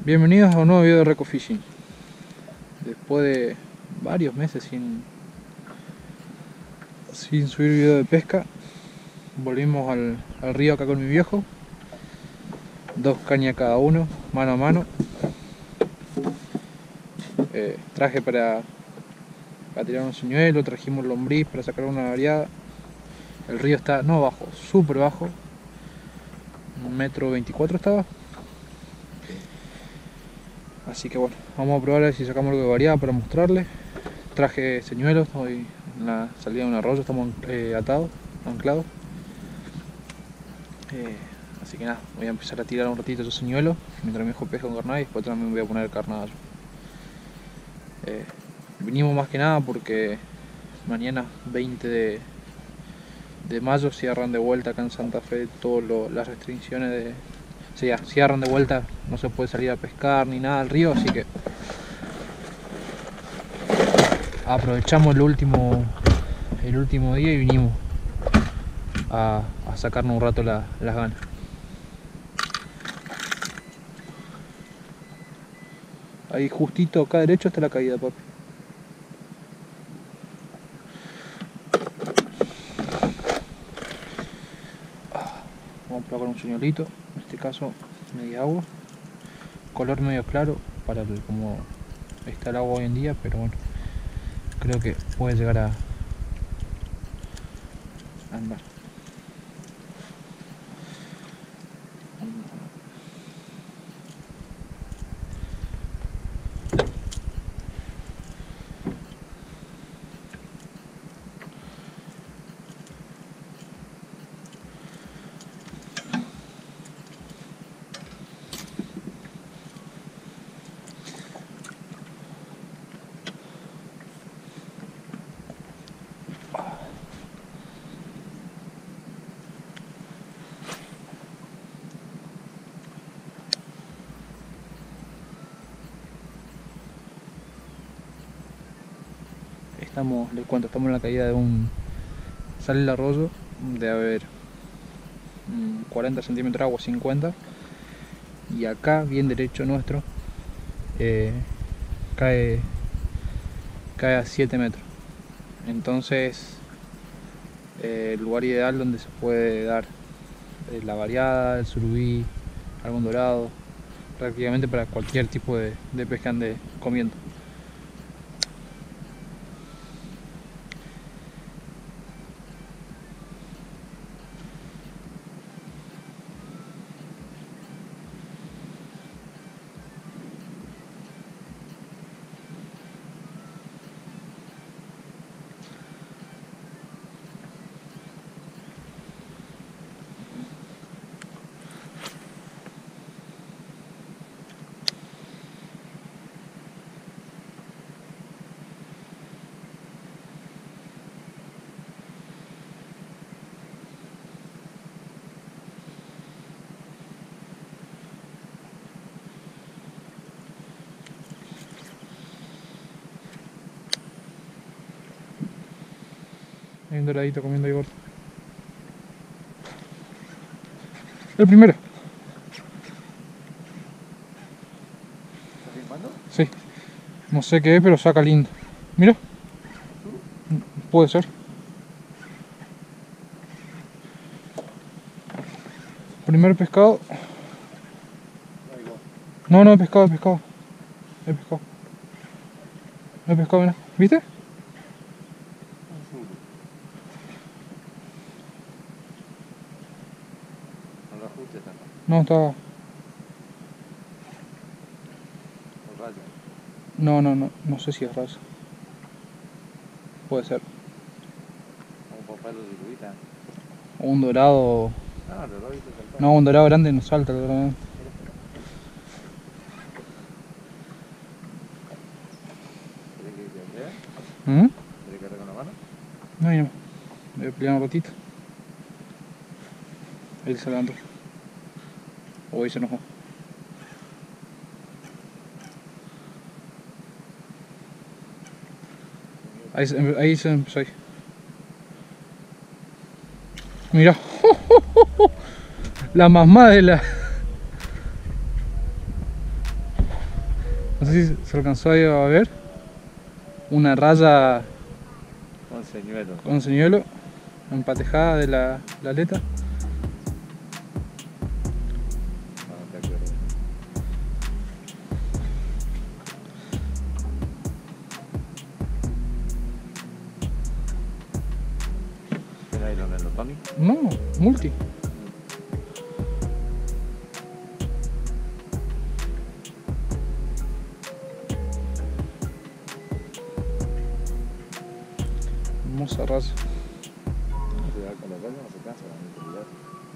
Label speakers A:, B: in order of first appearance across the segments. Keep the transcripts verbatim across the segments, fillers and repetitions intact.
A: Bienvenidos a un nuevo video de Reco Fishing. Después de varios meses sin, sin subir video de pesca, volvimos al, al río acá con mi viejo. Dos cañas cada uno, mano a mano. Eh, traje para, para tirar un señuelo, trajimos lombriz para sacar una variada. El río está, no bajo, súper bajo. Un metro veinticuatro estaba. Así que bueno, vamos a probar a ver si sacamos algo de variada para mostrarles. Traje señuelos, hoy en la salida de un arroyo estamos eh, atados, anclados. Eh, así que nada, voy a empezar a tirar un ratito esos señuelos mientras mi hijo pesca con carnada y después también voy a poner carnada. Eh, vinimos más que nada porque mañana veinte de, de mayo cierran de vuelta acá en Santa Fe todas las restricciones de... O sea, cierran de vuelta, no se puede salir a pescar ni nada al río, así que aprovechamos el último el último día y vinimos a, a sacarnos un rato la, las ganas. Ahí justito acá derecho está la caída, papi. Vamos a probar con un señuelito, en este caso media agua, color medio claro para el, como está el agua hoy en día, pero bueno, creo que puede llegar a andar. Estamos, les cuento, estamos en la caída de un... Sale el arroyo de haber cuarenta centímetros de agua, cincuenta. Y acá, bien derecho nuestro, eh, cae, cae a siete metros. Entonces, eh, el lugar ideal donde se puede dar eh, la variada, el surubí, algún dorado, prácticamente para cualquier tipo de, de pesca ande comiendo. Hay un doradito comiendo ahí gordo. El primero.
B: ¿Estás filmando?
A: Sí. No sé qué es, pero saca lindo. Mira. Puede ser. Primer pescado. No, no, pescado, pescado. Es pescado. Es pescado, mira. ¿Viste?
B: No lo ajustes tanto.
A: No, está...
B: El rayo.
A: No, no, no. No sé si es raso. Puede ser.
B: Como papá lo diluita.
A: O un dorado...
B: Ah, lo lo hice saltar.
A: No, un dorado grande no salta, claramente.
B: ¿Querés que te vea?
A: ¿Mm?
B: ¿Querés que agarre con la mano?
A: No, ahí no. Voy a pelear un ratito. Ahí se levantó. O ahí se enojó. Ahí, se- ahí se empezó ahí. Mirá. La mamá de la... sé si se alcanzó a ver una raya
B: Con señuelo.
A: con señuelo empatejada de la, la aleta.
B: No, te acuerdo. ¿Qué nylon es lo Tony?
A: No, multi. Hermosa raza.
B: No se da con los rayos, no se cansa la mitad.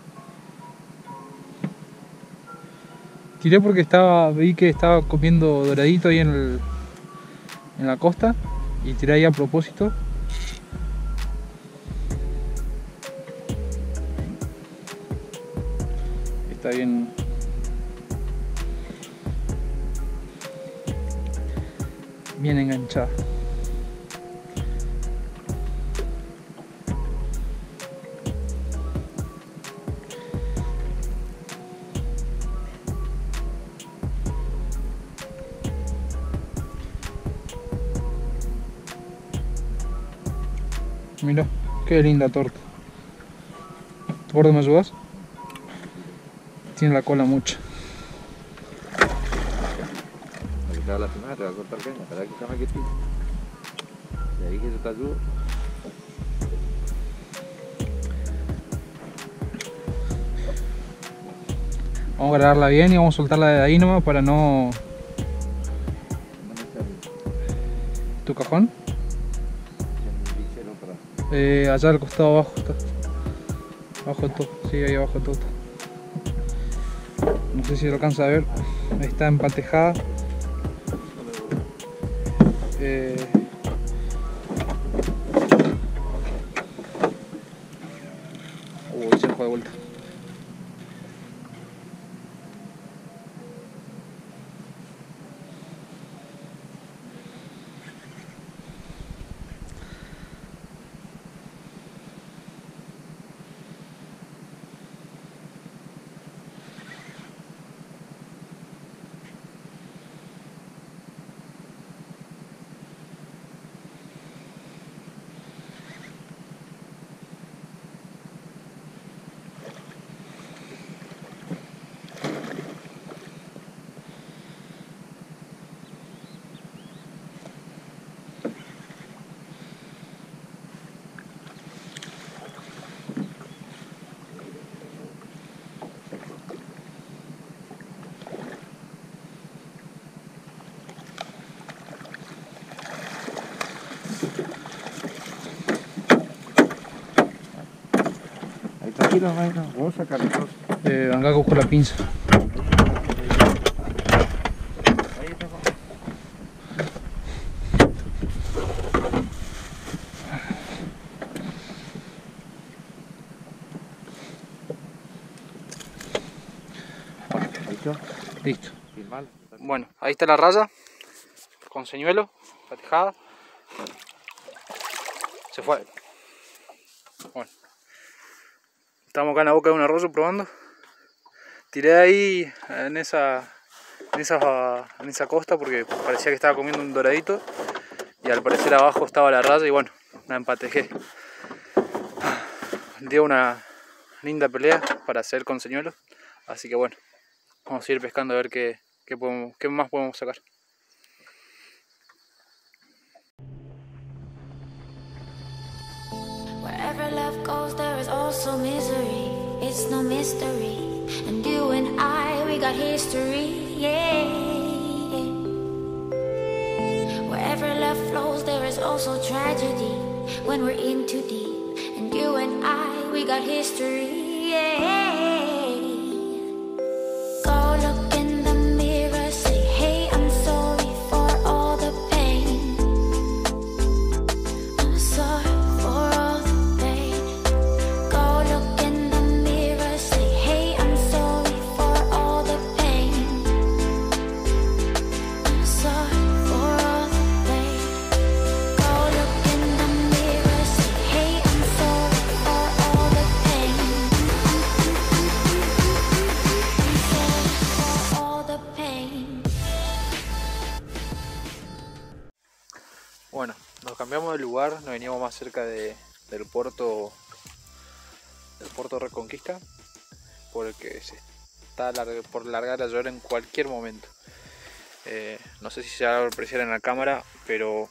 A: Tiré porque estaba, vi que estaba comiendo doradito ahí en, el, en la costa y tiré ahí a propósito. Está bien. Bien enganchada. Mira, qué linda torta. ¿Gordo, me ayudas? Tiene la cola mucho.
B: La que te va a lastimar, te va a cortar caña, para que se me quietito. Y ahí que yo te ayudo.
A: Vamos a grabarla bien y vamos a soltarla de ahí nomás para no...
B: No me sale.
A: ¿Tu cajón?
B: En mi bichero para.
A: Eh, allá al costado abajo está. Abajo de todo, sí, ahí abajo de todo. No sé si lo alcanza a ver. Está empatejada. Eh... Uy, se fue de vuelta.
B: Ahí tranquilo, no hay no. Vamos a sacar todo.
A: Eh, acá cojo la pinza.
B: Ahí está. ¿Listo?
A: Listo.
B: Sin mal.
A: Bueno, ahí está la raya. Con señuelo, patejada. Se fue. Bueno. Estamos acá en la boca de un arroyo probando. Tiré ahí en esa, en esa, en esa costa porque parecía que estaba comiendo un doradito. Y al parecer abajo estaba la raya y bueno, la empatejé. Dio una linda pelea para hacer con señuelo. Así que bueno, vamos a ir pescando a ver qué, qué, podemos, qué más podemos sacar.
C: Wherever love goes, there is also misery. It's no mystery. And you and I, we got history, yeah. Wherever love flows, there is also tragedy. When we're in too deep. And you and I, we got history, yeah. Go look in the mirror, say, hey, I'm sorry for all the pain. I'm sorry for all the pain. Go look in the mirror, say, hey, I'm sorry for all the pain. I'm sorry for all the pain. Go look in the mirror, say, hey, I'm sorry for all the pain.
A: cambiamos de lugar, nos veníamos más cerca de, del puerto del puerto Reconquista, porque se está larga, por largar a llover en cualquier momento. Eh, no sé si se va a apreciar en la cámara, pero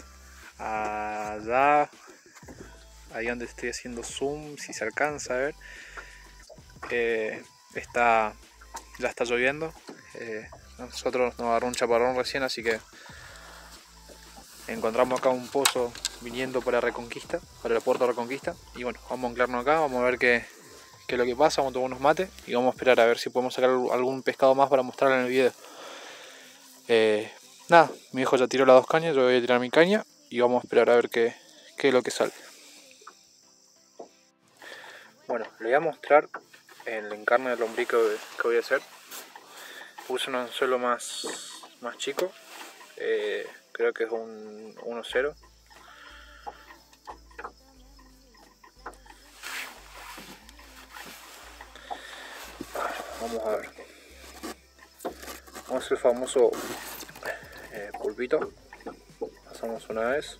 A: allá, ahí donde estoy haciendo zoom, si se alcanza a ver, eh, está, ya está lloviendo. Eh, nosotros nos agarró un chaparrón recién, así que encontramos acá un pozo viniendo para Reconquista, para el puerto Reconquista, y bueno, vamos a anclarnos acá, vamos a ver qué, qué es lo que pasa, vamos a tomar unos mates y vamos a esperar a ver si podemos sacar algún pescado más para mostrar en el video. Eh, nada, mi hijo ya tiró las dos cañas, yo voy a tirar mi caña y vamos a esperar a ver qué, qué es lo que sale. Bueno, le voy a mostrar el encarne de lombriz que, que voy a hacer. Puse un anzuelo más, más chico, eh, creo que es un uno cero. Vamos a ver. Vamos a hacer el famoso eh, pulpito. Pasamos una vez,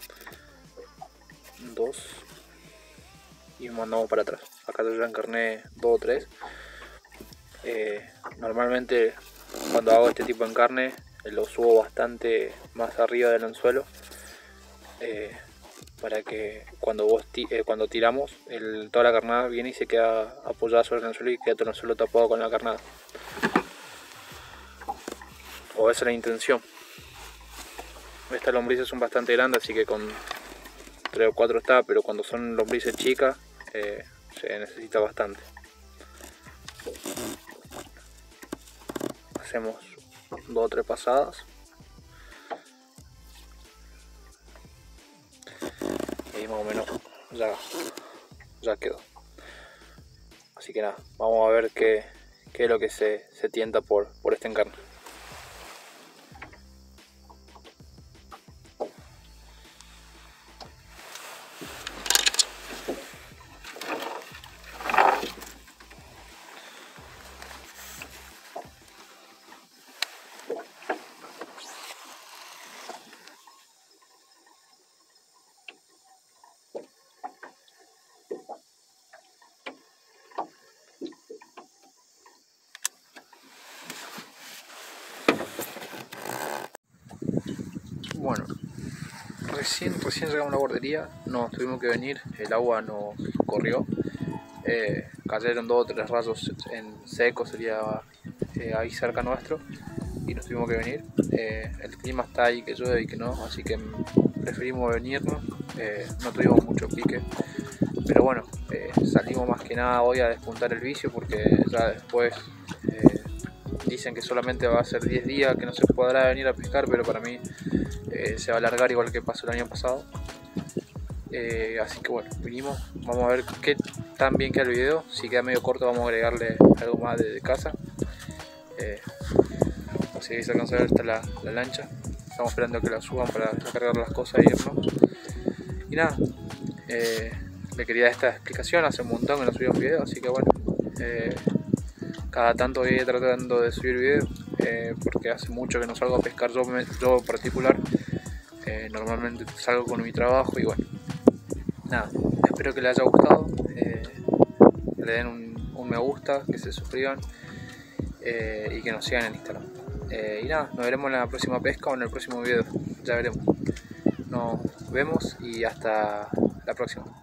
A: dos y mandamos para atrás. Acá yo ya encarné dos o tres. Eh, normalmente cuando hago este tipo de encarne eh, lo subo bastante más arriba del anzuelo, eh, para que cuando vos ti eh, cuando tiramos el, toda la carnada viene y se queda apoyada sobre el anzuelo y queda todo el anzuelo tapado con la carnada, o esa es la intención. Estas lombrices son bastante grandes, así que con tres o cuatro está, pero cuando son lombrices chicas eh, se necesita bastante. Hacemos dos o tres pasadas y más o menos ya, ya quedó. Así que nada, vamos a ver qué, qué es lo que se, se tienta por, por este encarne. Bueno, recién, recién llegamos a la guardería, nos tuvimos que venir, el agua nos corrió, eh, cayeron dos o tres rayos en seco, sería eh, ahí cerca nuestro, y nos tuvimos que venir. Eh, el clima está ahí que llueve y que no, así que preferimos venirnos. Eh, no tuvimos mucho pique, pero bueno, eh, salimos más que nada hoy a despuntar el vicio, porque ya después eh, dicen que solamente va a ser diez días que no se podrá venir a pescar, pero para mí eh, se va a alargar igual que pasó el año pasado. Eh, así que bueno, vinimos, vamos a ver qué tan bien queda el video. Si queda medio corto vamos a agregarle algo más de, de casa. Eh, así que se alcanza a ver, está la, la lancha, estamos esperando que la suban para cargar las cosas e irnos. Y nada, eh, le quería dar esta explicación, hace un montón que no subía un video, así que bueno, eh, cada tanto voy tratando de subir videos, eh, porque hace mucho que no salgo a pescar yo, yo en particular. Eh, normalmente salgo con mi trabajo y bueno, nada, espero que les haya gustado, eh, que le den un, un me gusta, que se suscriban eh, y que nos sigan en Instagram. Eh, y nada, nos veremos en la próxima pesca o en el próximo video, ya veremos. Nos vemos y hasta la próxima.